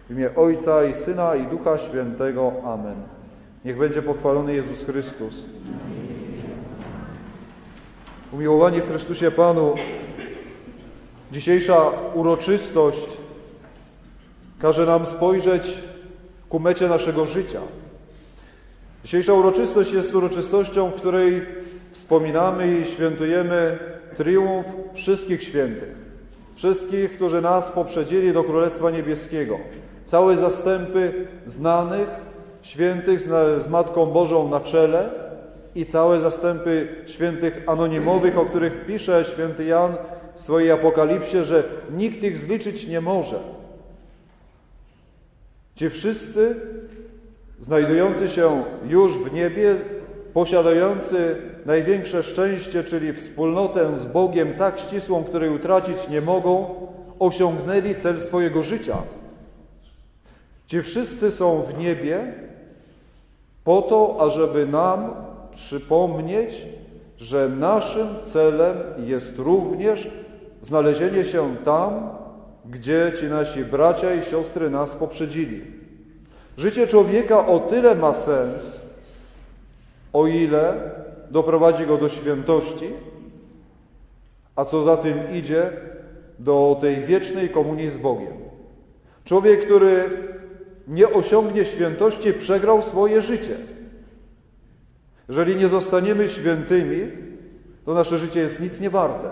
W imię Ojca i Syna i Ducha Świętego. Amen. Niech będzie pochwalony Jezus Chrystus. Umiłowani w Chrystusie Panu, dzisiejsza uroczystość każe nam spojrzeć ku mecie naszego życia. Dzisiejsza uroczystość jest uroczystością, w której wspominamy i świętujemy triumf wszystkich świętych. Wszystkich, którzy nas poprzedzili do Królestwa Niebieskiego. Całe zastępy znanych świętych z Matką Bożą na czele i całe zastępy świętych anonimowych, o których pisze święty Jan w swojej Apokalipsie, że nikt ich zliczyć nie może. Ci wszyscy znajdujący się już w niebie, posiadający największe szczęście, czyli wspólnotę z Bogiem tak ścisłą, której utracić nie mogą, osiągnęli cel swojego życia. Ci wszyscy są w niebie po to, ażeby nam przypomnieć, że naszym celem jest również znalezienie się tam, gdzie ci nasi bracia i siostry nas poprzedzili. Życie człowieka o tyle ma sens, o ile doprowadzi go do świętości, a co za tym idzie, do tej wiecznej komunii z Bogiem. Człowiek, który nie osiągnie świętości, przegrał swoje życie. Jeżeli nie zostaniemy świętymi, to nasze życie jest nic nie warte.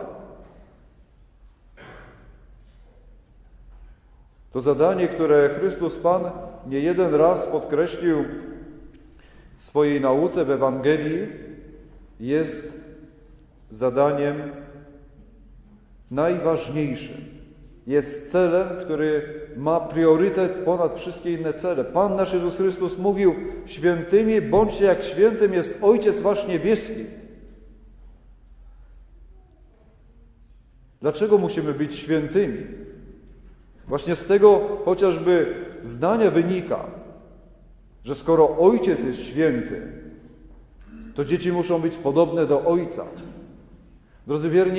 To zadanie, które Chrystus Pan nie jeden raz podkreślił w swojej nauce w Ewangelii, jest zadaniem najważniejszym. Jest celem, który ma priorytet ponad wszystkie inne cele. Pan nasz Jezus Chrystus mówił: świętymi bądźcie jak świętym jest Ojciec wasz niebieski. Dlaczego musimy być świętymi? Właśnie z tego chociażby zdania wynika, że skoro Ojciec jest święty, to dzieci muszą być podobne do Ojca. Drodzy wierni,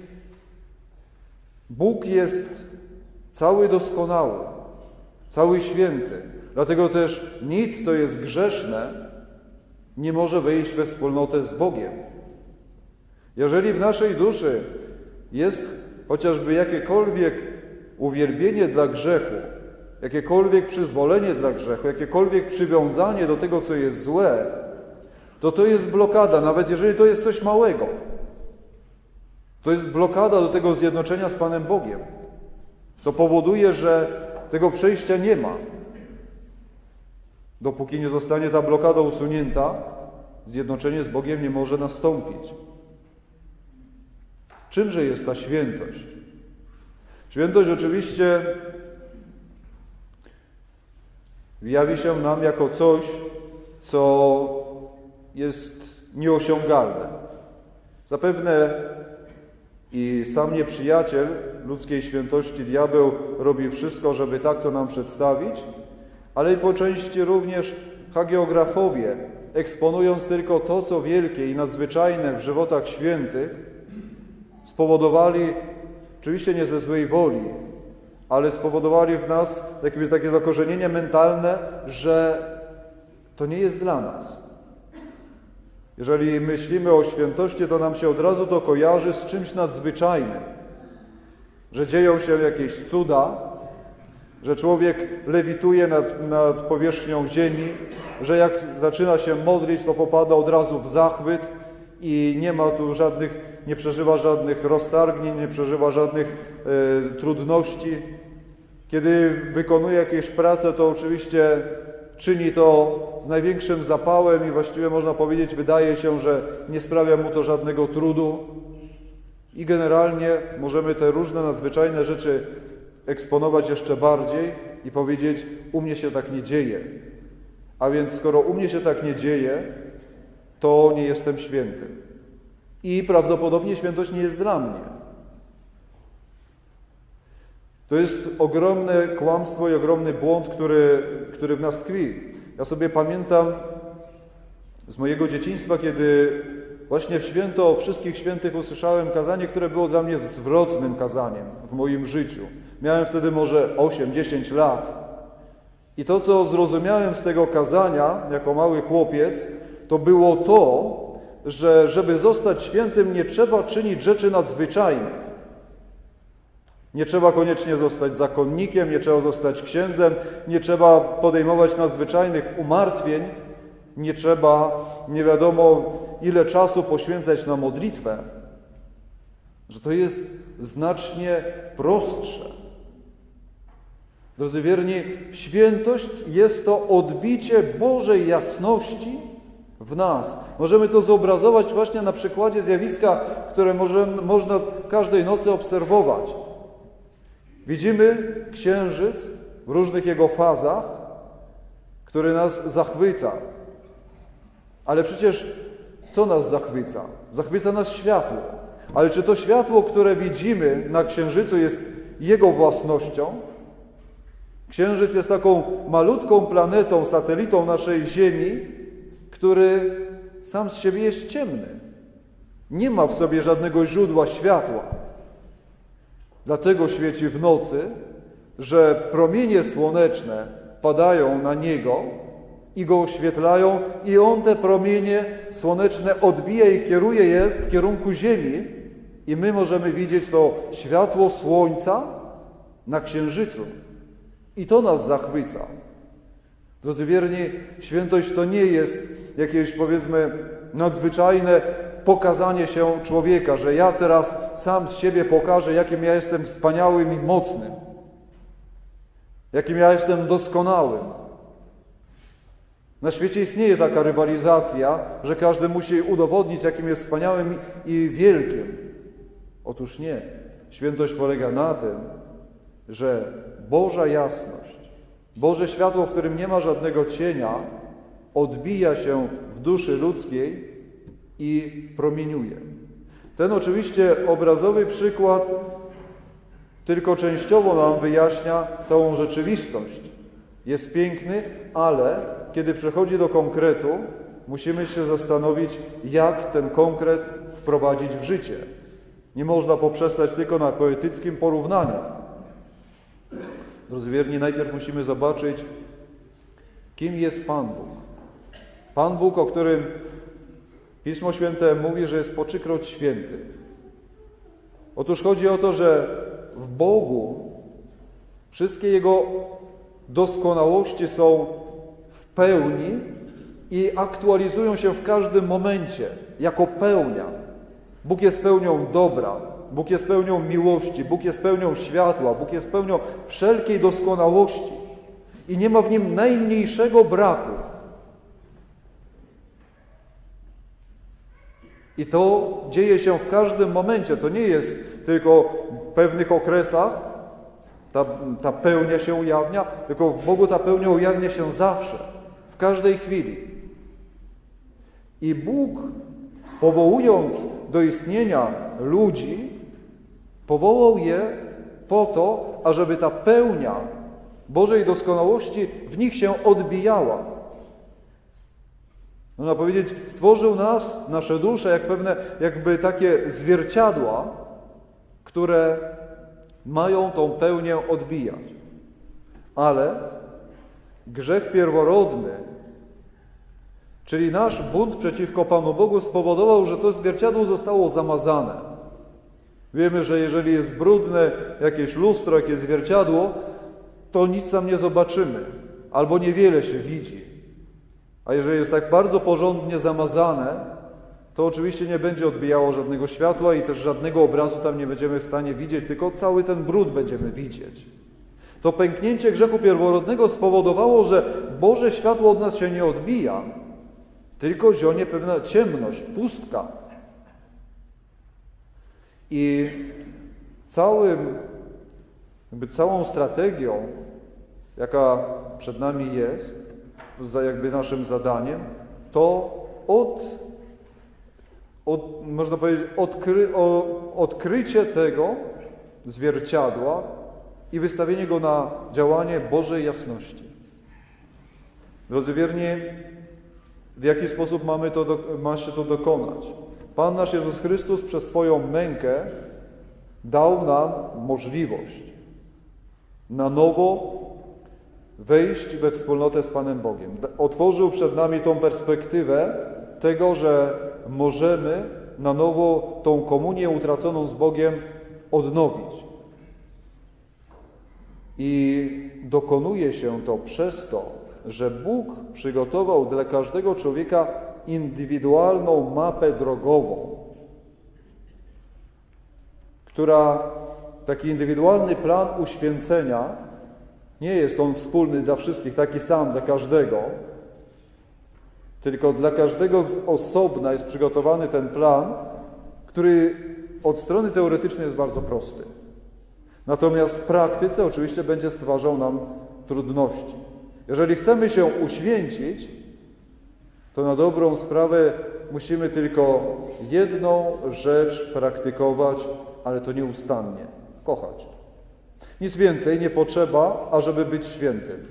Bóg jest cały doskonały, cały święty. Dlatego też nic, co jest grzeszne, nie może wejść we wspólnotę z Bogiem. Jeżeli w naszej duszy jest chociażby jakiekolwiek uwielbienie dla grzechu, jakiekolwiek przyzwolenie dla grzechu, jakiekolwiek przywiązanie do tego, co jest złe, to jest blokada, nawet jeżeli to jest coś małego. To jest blokada do tego zjednoczenia z Panem Bogiem. To powoduje, że tego przejścia nie ma. Dopóki nie zostanie ta blokada usunięta, zjednoczenie z Bogiem nie może nastąpić. Czymże jest ta świętość? Świętość oczywiście jawi się nam jako coś, co jest nieosiągalne. Zapewne i sam nieprzyjaciel ludzkiej świętości, diabeł, robi wszystko, żeby tak to nam przedstawić, ale i po części również hagiografowie, eksponując tylko to, co wielkie i nadzwyczajne w żywotach świętych, spowodowali, oczywiście nie ze złej woli, ale spowodowali w nas takie zakorzenienie mentalne, że to nie jest dla nas. Jeżeli myślimy o świętości, to nam się od razu to kojarzy z czymś nadzwyczajnym. Że dzieją się jakieś cuda, że człowiek lewituje nad powierzchnią ziemi, że jak zaczyna się modlić, to popada od razu w zachwyt i nie ma tu nie przeżywa żadnych roztargnień, nie przeżywa żadnych trudności. Kiedy wykonuje jakieś prace, to oczywiście czyni to z największym zapałem i właściwie można powiedzieć, wydaje się, że nie sprawia mu to żadnego trudu. I generalnie możemy te różne nadzwyczajne rzeczy eksponować jeszcze bardziej i powiedzieć: u mnie się tak nie dzieje. A więc skoro u mnie się tak nie dzieje, to nie jestem świętym. I prawdopodobnie świętość nie jest dla mnie. To jest ogromne kłamstwo i ogromny błąd, który w nas tkwi. Ja sobie pamiętam z mojego dzieciństwa, kiedy właśnie w święto Wszystkich Świętych usłyszałem kazanie, które było dla mnie zwrotnym kazaniem w moim życiu. Miałem wtedy może 8-10 lat I to, co zrozumiałem z tego kazania jako mały chłopiec, to było to, że żeby zostać świętym, nie trzeba czynić rzeczy nadzwyczajnych. Nie trzeba koniecznie zostać zakonnikiem, nie trzeba zostać księdzem, nie trzeba podejmować nadzwyczajnych umartwień, nie trzeba nie wiadomo ile czasu poświęcać na modlitwę. Że to jest znacznie prostsze. Drodzy wierni, świętość jest to odbicie Bożej jasności w nas. Możemy to zobrazować właśnie na przykładzie zjawiska, które można każdej nocy obserwować. Widzimy księżyc w różnych jego fazach, który nas zachwyca. Ale przecież co nas zachwyca? Zachwyca nas światło. Ale czy to światło, które widzimy na księżycu, jest jego własnością? Księżyc jest taką malutką planetą, satelitą naszej Ziemi, który sam z siebie jest ciemny. Nie ma w sobie żadnego źródła światła. Dlatego świeci w nocy, że promienie słoneczne padają na niego i go oświetlają i on te promienie słoneczne odbija i kieruje je w kierunku Ziemi i my możemy widzieć to światło słońca na księżycu. I to nas zachwyca. Drodzy wierni, świętość to nie jest jakieś, powiedzmy, nadzwyczajne pokazanie się człowieka, że ja teraz sam z siebie pokażę, jakim ja jestem wspaniałym i mocnym, jakim ja jestem doskonałym. Na świecie istnieje taka rywalizacja, że każdy musi udowodnić, jakim jest wspaniałym i wielkim. Otóż nie. Świętość polega na tym, że Boża jasność, Boże światło, w którym nie ma żadnego cienia, odbija się w duszy ludzkiej i promieniuje. Ten oczywiście obrazowy przykład tylko częściowo nam wyjaśnia całą rzeczywistość. Jest piękny, ale kiedy przechodzi do konkretu, musimy się zastanowić, jak ten konkret wprowadzić w życie. Nie można poprzestać tylko na poetyckim porównaniu. Drodzy wierni, najpierw musimy zobaczyć, kim jest Pan Bóg. Pan Bóg, o którym Pismo Święte mówi, że jest po 3-kroć święty. Otóż chodzi o to, że w Bogu wszystkie Jego doskonałości są w pełni i aktualizują się w każdym momencie jako pełnia. Bóg jest pełnią dobra, Bóg jest pełnią miłości, Bóg jest pełnią światła, Bóg jest pełnią wszelkiej doskonałości i nie ma w Nim najmniejszego braku. I to dzieje się w każdym momencie. To nie jest tylko w pewnych okresach ta pełnia się ujawnia, tylko w Bogu ta pełnia ujawnia się zawsze, w każdej chwili. I Bóg, powołując do istnienia ludzi, powołał je po to, ażeby ta pełnia Bożej doskonałości w nich się odbijała. Można powiedzieć, stworzył nas, nasze dusze, jakby takie zwierciadła, które mają tą pełnię odbijać. Ale grzech pierworodny, czyli nasz bunt przeciwko Panu Bogu, spowodował, że to zwierciadło zostało zamazane. Wiemy, że jeżeli jest brudne jakieś lustro, jakieś zwierciadło, to nic tam nie zobaczymy, albo niewiele się widzi. A jeżeli jest tak bardzo porządnie zamazane, to oczywiście nie będzie odbijało żadnego światła i też żadnego obrazu tam nie będziemy w stanie widzieć, tylko cały ten brud będziemy widzieć. To pęknięcie grzechu pierworodnego spowodowało, że Boże światło od nas się nie odbija, tylko zionie pewna ciemność, pustka. I całą strategią, jaka przed nami jest, jakby naszym zadaniem, to można powiedzieć, odkrycie tego zwierciadła i wystawienie go na działanie Bożej jasności. Drodzy wierni, w jaki sposób ma się to dokonać? Pan nasz Jezus Chrystus przez swoją mękę dał nam możliwość na nowo wejść we wspólnotę z Panem Bogiem. Otworzył przed nami tą perspektywę tego, że możemy na nowo tą komunię utraconą z Bogiem odnowić. I dokonuje się to przez to, że Bóg przygotował dla każdego człowieka indywidualną mapę drogową, taki indywidualny plan uświęcenia, nie jest on wspólny dla wszystkich, taki sam dla każdego, tylko dla każdego z osobna jest przygotowany ten plan, który od strony teoretycznej jest bardzo prosty. Natomiast w praktyce oczywiście będzie stwarzał nam trudności. Jeżeli chcemy się uświęcić, to na dobrą sprawę musimy tylko jedną rzecz praktykować, ale to nieustannie – kochać. Nic więcej nie potrzeba, ażeby być świętym.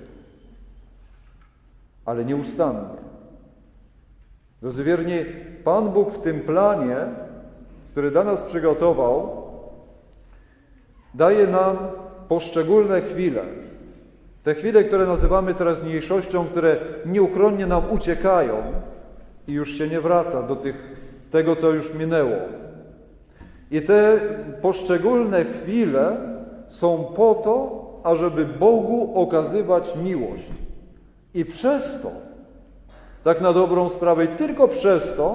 Ale nieustannie. Drodzy wierni, Pan Bóg w tym planie, który dla nas przygotował, daje nam poszczególne chwile. Te chwile, które nazywamy teraźniejszością, które nieuchronnie nam uciekają i już się nie wraca do tego, co już minęło. I te poszczególne chwile są po to, ażeby Bogu okazywać miłość. I przez to, tak na dobrą sprawę, i tylko przez to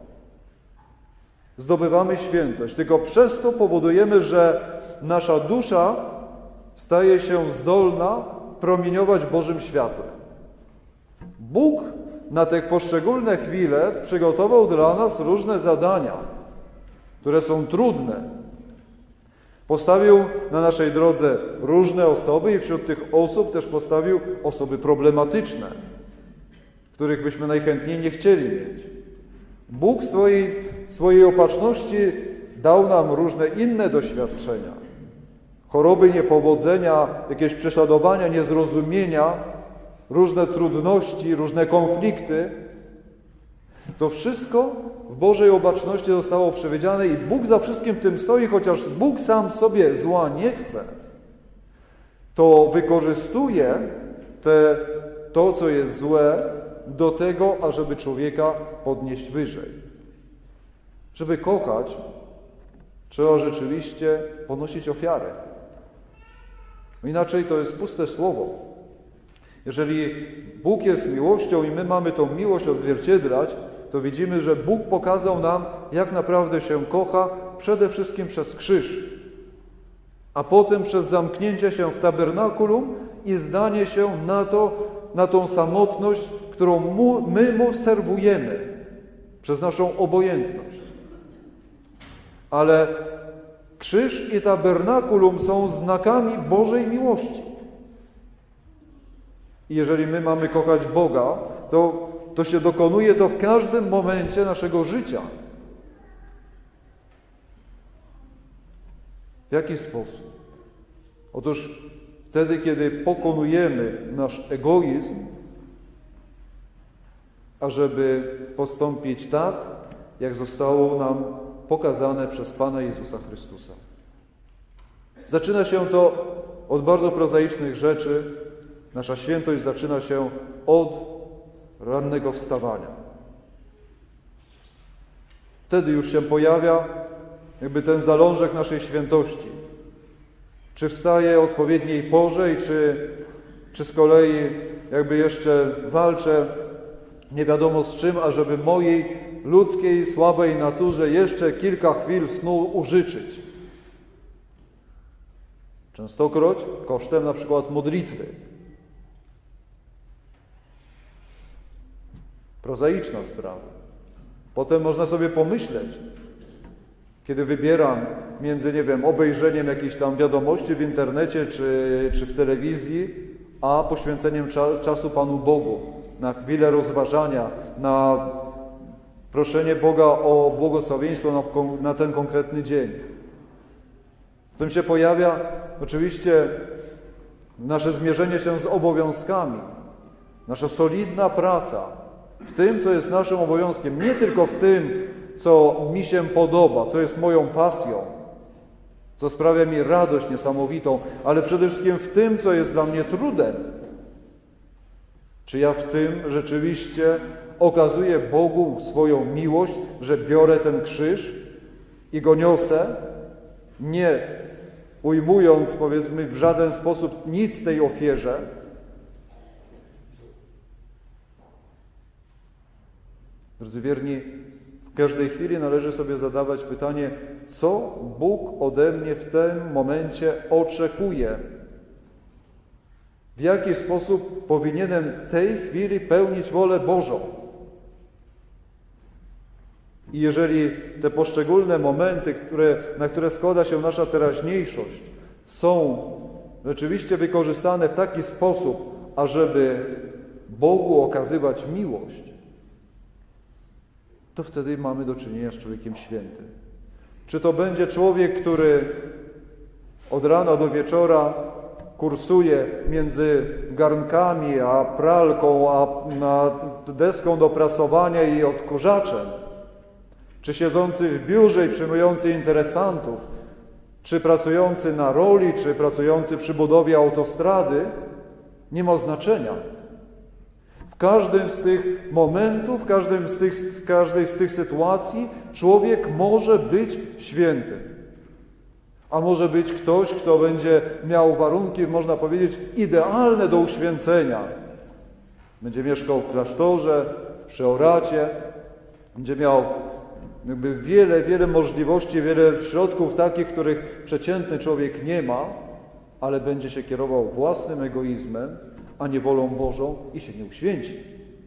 zdobywamy świętość. Tylko przez to powodujemy, że nasza dusza staje się zdolna promieniować Bożym światłem. Bóg na te poszczególne chwile przygotował dla nas różne zadania, które są trudne. Postawił na naszej drodze różne osoby i wśród tych osób też postawił osoby problematyczne, których byśmy najchętniej nie chcieli mieć. Bóg w swojej opatrzności dał nam różne inne doświadczenia. Choroby, niepowodzenia, jakieś prześladowania, niezrozumienia, różne trudności, różne konflikty. To wszystko w Bożej opatrzności zostało przewidziane i Bóg za wszystkim tym stoi, chociaż Bóg sam sobie zła nie chce, to wykorzystuje to, co jest złe, do tego, ażeby człowieka podnieść wyżej. Żeby kochać, trzeba rzeczywiście ponosić ofiarę. Inaczej to jest puste słowo. Jeżeli Bóg jest miłością i my mamy tą miłość odzwierciedlać, to widzimy, że Bóg pokazał nam, jak naprawdę się kocha, przede wszystkim przez krzyż, a potem przez zamknięcie się w tabernakulum i zdanie się na tą samotność, którą my Mu serwujemy przez naszą obojętność. Ale krzyż i tabernakulum są znakami Bożej miłości. I jeżeli my mamy kochać Boga, to się dokonuje to w każdym momencie naszego życia. W jaki sposób? Otóż wtedy, kiedy pokonujemy nasz egoizm, ażeby postąpić tak, jak zostało nam pokazane przez Pana Jezusa Chrystusa. Zaczyna się to od bardzo prozaicznych rzeczy. Nasza świętość zaczyna się od rannego wstawania. Wtedy już się pojawia jakby ten zalążek naszej świętości. Czy wstaję o odpowiedniej porze i czy z kolei jakby jeszcze walczę nie wiadomo z czym, ażeby mojej ludzkiej, słabej naturze jeszcze kilka chwil snu użyczyć. Częstokroć kosztem na przykład modlitwy. Prozaiczna sprawa. Potem można sobie pomyśleć, kiedy wybieram między, obejrzeniem jakiejś tam wiadomości w internecie czy w telewizji, a poświęceniem czasu Panu Bogu, na chwilę rozważania, na proszenie Boga o błogosławieństwo na ten konkretny dzień. W tym się pojawia oczywiście nasze zmierzenie się z obowiązkami, nasza solidna praca w tym, co jest naszym obowiązkiem, nie tylko w tym, co mi się podoba, co jest moją pasją, co sprawia mi radość niesamowitą, ale przede wszystkim w tym, co jest dla mnie trudem, Czy ja w tym rzeczywiście okazuję Bogu swoją miłość, że biorę ten krzyż i go niosę, nie ujmując, powiedzmy, w żaden sposób nic tej ofierze? Drodzy wierni, w każdej chwili należy sobie zadawać pytanie, co Bóg ode mnie w tym momencie oczekuje? W jaki sposób powinienem w tej chwili pełnić wolę Bożą? I jeżeli te poszczególne momenty, na które składa się nasza teraźniejszość, są rzeczywiście wykorzystane w taki sposób, ażeby Bogu okazywać miłość, to wtedy mamy do czynienia z człowiekiem świętym. Czy to będzie człowiek, który od rana do wieczora kursuje między garnkami, a pralką, a deską do prasowania i odkurzaczem, czy siedzący w biurze i przyjmujący interesantów, czy pracujący na roli, czy pracujący przy budowie autostrady, nie ma znaczenia. W każdym z tych momentów, w każdej z tych sytuacji człowiek może być świętym. A może być ktoś, kto będzie miał warunki, można powiedzieć, idealne do uświęcenia. Będzie mieszkał w klasztorze, w przeoracie, będzie miał wiele możliwości, wiele środków takich, których przeciętny człowiek nie ma, ale będzie się kierował własnym egoizmem, a nie wolą Bożą i się nie uświęci.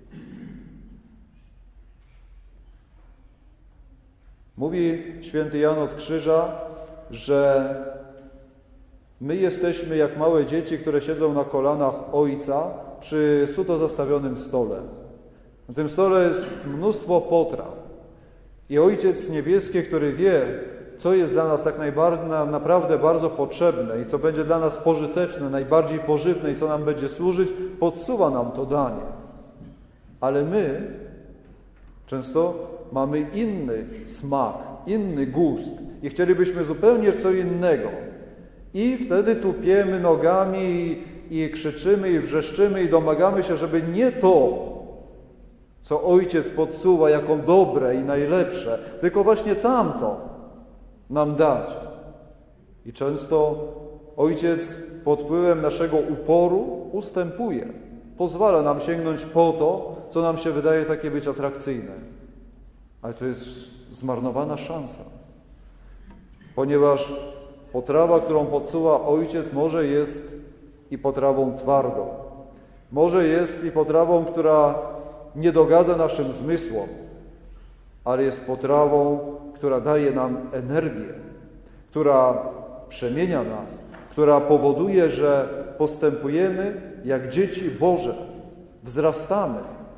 Mówi święty Jan od Krzyża, że my jesteśmy jak małe dzieci, które siedzą na kolanach Ojca przy suto zastawionym stole. Na tym stole jest mnóstwo potraw. I Ojciec Niebieski, który wie, co jest dla nas tak naprawdę bardzo potrzebne i co będzie dla nas pożyteczne, najbardziej pożywne i co nam będzie służyć, podsuwa nam to danie. Ale my często mamy inny smak, inny gust i chcielibyśmy zupełnie co innego. I wtedy tupiemy nogami i krzyczymy i wrzeszczymy i domagamy się, żeby nie to, co Ojciec podsuwa jako dobre i najlepsze, tylko właśnie tamto nam dać. I często Ojciec pod wpływem naszego uporu ustępuje. Pozwala nam sięgnąć po to, co nam się wydaje takie być atrakcyjne. Ale to jest zmarnowana szansa. Ponieważ potrawa, którą podsuwa Ojciec, może jest i potrawą twardą. Może jest i potrawą, która nie dogadza naszym zmysłom, ale jest potrawą, która daje nam energię, która przemienia nas, która powoduje, że postępujemy jak dzieci Boże, wzrastamy.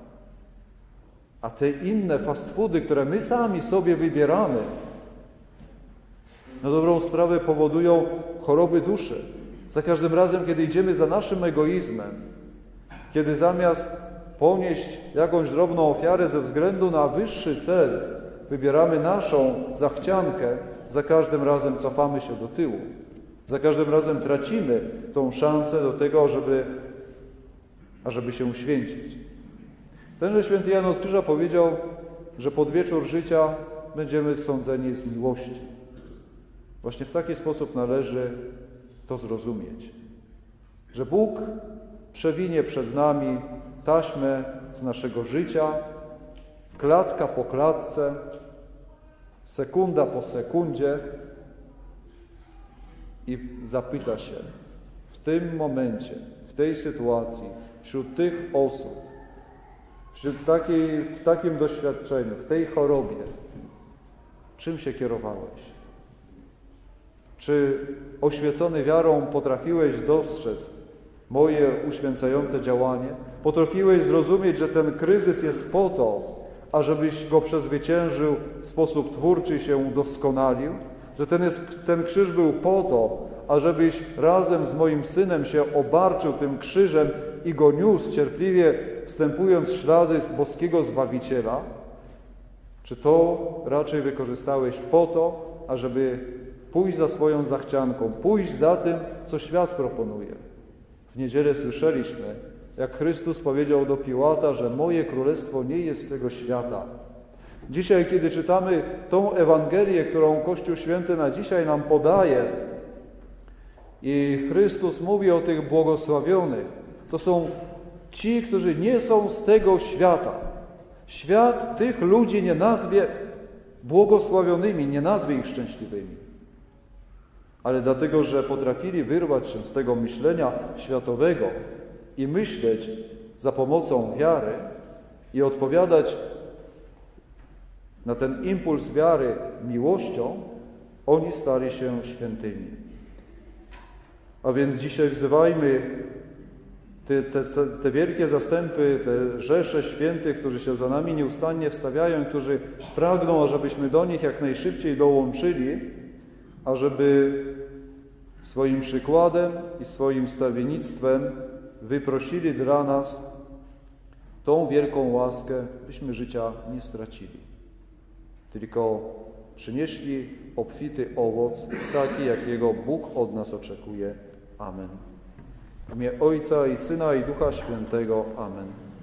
A te inne fast foody, które my sami sobie wybieramy, na dobrą sprawę powodują choroby duszy. Za każdym razem, kiedy idziemy za naszym egoizmem, kiedy zamiast ponieść jakąś drobną ofiarę ze względu na wyższy cel, wybieramy naszą zachciankę, za każdym razem cofamy się do tyłu. Za każdym razem tracimy tą szansę do tego, ażeby się uświęcić. Tenże święty Jan od Krzyża powiedział, że pod wieczór życia będziemy sądzeni z miłości. Właśnie w taki sposób należy to zrozumieć. Że Bóg przewinie przed nami taśmę z naszego życia, klatka po klatce, sekunda po sekundzie i zapyta się w tym momencie, w tej sytuacji, wśród tych osób, w takim doświadczeniu, w tej chorobie, czym się kierowałeś? Czy oświecony wiarą potrafiłeś dostrzec moje uświęcające działanie? Potrafiłeś zrozumieć, że ten kryzys jest po to, ażebyś go przezwyciężył w sposób twórczy i się udoskonalił? Że ten krzyż był po to, ażebyś razem z moim Synem się obarczył tym krzyżem i go niósł, cierpliwie wstępując w ślady boskiego Zbawiciela? Czy to raczej wykorzystałeś po to, ażeby pójść za swoją zachcianką, pójść za tym, co świat proponuje? W niedzielę słyszeliśmy, Jak Chrystus powiedział do Piłata, że moje królestwo nie jest z tego świata. Dzisiaj, kiedy czytamy tą Ewangelię, którą Kościół Święty na dzisiaj nam podaje i Chrystus mówi o tych błogosławionych, to są ci, którzy nie są z tego świata. Świat tych ludzi nie nazwie błogosławionymi, nie nazwie ich szczęśliwymi. Ale dlatego, że potrafili wyrwać się z tego myślenia światowego i myśleć za pomocą wiary i odpowiadać na ten impuls wiary miłością, oni stali się świętymi. A więc dzisiaj wzywajmy te wielkie zastępy, te rzesze świętych, którzy się za nami nieustannie wstawiają, którzy pragną, ażebyśmy do nich jak najszybciej dołączyli, ażeby swoim przykładem i swoim stawiennictwem wyprosili dla nas tą wielką łaskę, byśmy życia nie stracili, tylko przynieśli obfity owoc, taki jakiego Bóg od nas oczekuje. Amen. W imię Ojca i Syna i Ducha Świętego. Amen.